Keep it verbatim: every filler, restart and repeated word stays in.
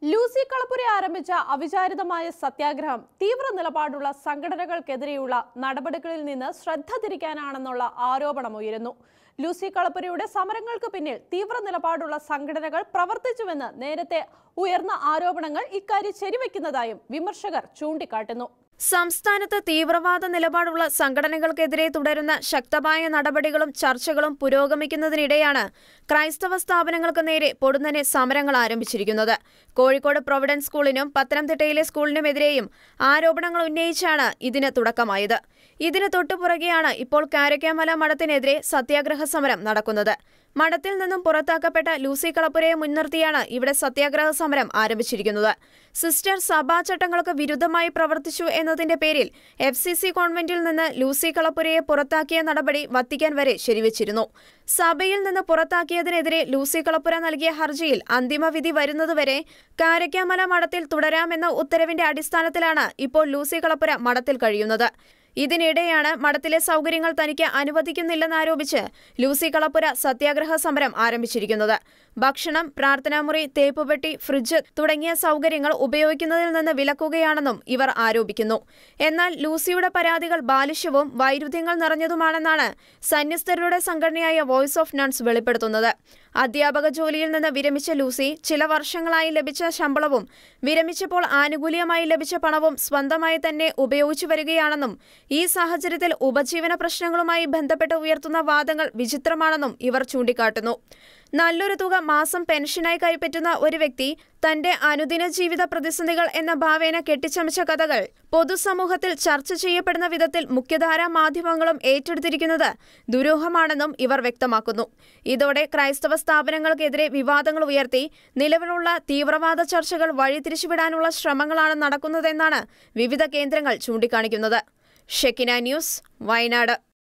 Lucy കളപ്പുര ആരംഭിച്ച അവിചാരിതമായ സത്യാഗ്രഹം തീവ്ര നിലപാടുള്ള സംഘടനകൾക്കെതിരെയുള്ള നടപടികളിൽ നിന്ന് ശ്രദ്ധ തിരിക്കാനാണെന്നുള്ള ആരോപണമുയരുന്നു. ലൂസി കളപ്പുരയുടെ സമരങ്ങൾക്ക് പിന്നിൽ തീവ്ര നിലപാടുള്ള സംഘടനകൾ പ്രവർത്തിച്ചുവെന്ന് നേരത്തെ ഉയർന്ന ആരോപണങ്ങൾ ഇക്കാര്യം ശരിവെക്കുന്നതായും വിമർശകർ ചൂണ്ടിക്കാട്ടുന്നു. സംസ്ഥാനത്ത് തീവ്രവാദ നിലപാടുള്ള സംഘടനകൾക്കെതിരെ തുടരുന്ന ശക്തമായ നടപടികളും ചർച്ചകളും പുരോഗമിക്കുന്നതിനിടെയാണ് ക്രൈസ്തവ സ്ഥാപനങ്ങൾക്ക് നേരെ പൊടുന്നനെ സമരങ്ങൾ ആരംഭിച്ചിരിക്കുന്നത്. കോഴിക്കോട് പ്രൊവിഡൻസ് സ്കൂളിനും പത്തനംതിട്ടയിലെ സ്കൂളിനുമെതിരെയും ആരോപണങ്ങൾ ഉന്നയിച്ചാണ് ഇതിന് തുടക്കമായത്. ഇതിന് തൊട്ടുപുറകെയാണ് ഇപ്പോൾ കാരക്കാമല മഠത്തിനെതിരെ സത്യാഗ്രഹ സമരം നടക്കുന്നത്. മഠത്തിൽ നിന്നും പുറത്താക്കപ്പെട്ട ലൂസി കളപ്പുരയെ മുൻനിർത്തിയാണ് ഇവിടെ സത്യാഗ്രഹ സമരം ആരംഭിച്ചിരിക്കുന്നത്. സിസ്റ്റർ സഭാ ചട്ടങ്ങൾക്ക് വിരുദ്ധമായി പ്രവർത്തിച്ചു എന്നതിന്റെ പേരിൽ എഫ് സി സി കോൺവെന്റിൽ നിന്ന് ലൂസി കളപ്പുരയെ പുറത്താക്കിയ നടപടി വത്തിക്കാൻ വരെ ശരിവച്ചിരുന്നു. സഭയിൽ നിന്ന് പുറത്താക്കിയതിനെതിരെ ലൂസി കളപ്പുര നൽകിയ ഹർജിയിൽ അന്തിമവിധി വരുന്നതുവരെ കാരക്കാമല മഠത്തിൽ തുടരാമെന്ന ഉത്തരവിന്റെ അടിസ്ഥാനത്തിലാണ് ഇപ്പോൾ ലൂസി കളപ്പുര മഠത്തിൽ കഴിയുന്നത്. ഇതിനിടെയാണ് മഠത്തിലെ സൗകര്യങ്ങൾ തനിക്ക് അനുവദിക്കുന്നില്ലെന്നാരോപിച്ച് ലൂസി കളപ്പുര സത്യാഗ്രഹ സമരം ആരംഭിച്ചിരിക്കുന്നത്. ഭക്ഷണം, പ്രാർത്ഥനാമുറി, തേപ്പുപെട്ടി, ഫ്രിഡ്ജ് തുടങ്ങിയ സൗകര്യങ്ങൾ ഉപയോഗിക്കുന്നതിൽ നിന്ന് വിലക്കുകയാണെന്നും ഇവർ ആരോപിക്കുന്നു. എന്നാൽ ലൂസിയുടെ പരാതികൾ ബാലിഷ്യവും വൈരുദ്ധ്യങ്ങൾ നിറഞ്ഞതുമാണെന്നാണ് സന്യസ്തരുടെ സംഘടനയായ വോയിസ് ഓഫ് നൺസ് വെളിപ്പെടുത്തുന്നത്. അധ്യാപക ജോലിയിൽ നിന്ന് വിരമിച്ച ലൂസി ചില വർഷങ്ങളായി ലഭിച്ച ശമ്പളവും വിരമിച്ചപ്പോൾ ആനുകൂല്യമായി ലഭിച്ച പണവും സ്വന്തമായി തന്നെ ഉപയോഗിച്ചു വരികയാണെന്നും ഈ സാഹചര്യത്തിൽ ഉപജീവന പ്രശ്നങ്ങളുമായി ബന്ധപ്പെട്ട് ഉയർത്തുന്ന വാദങ്ങൾ വിചിത്രമാണെന്നും ഇവർ ചൂണ്ടിക്കാട്ടുന്നു. നല്ലൊരു തുക മാസം പെൻഷനായി കൈപ്പറ്റുന്ന ഒരു വ്യക്തി തന്റെ അനുദിന ജീവിത പ്രതിസന്ധികൾ എന്ന ഭാവേന കെട്ടിച്ചമച്ച കഥകൾ പൊതുസമൂഹത്തിൽ ചർച്ച ചെയ്യപ്പെടുന്ന വിധത്തിൽ മുഖ്യധാരാ മാധ്യമങ്ങളും ഏറ്റെടുത്തിരിക്കുന്നത് ദുരൂഹമാണെന്നും ഇവർ വ്യക്തമാക്കുന്നു. ഇതോടെ ക്രൈസ്തവ സ്ഥാപനങ്ങൾക്കെതിരെ വിവാദങ്ങൾ ഉയർത്തി നിലവിലുള്ള തീവ്രവാദ ചർച്ചകൾ വഴിതിരിച്ചുവിടാനുള്ള ശ്രമങ്ങളാണ് നടക്കുന്നതെന്നാണ് വിവിധ കേന്ദ്രങ്ങൾ ചൂണ്ടിക്കാണിക്കുന്നത്. ഷെക്കിന ന്യൂസ്, വയനാട്.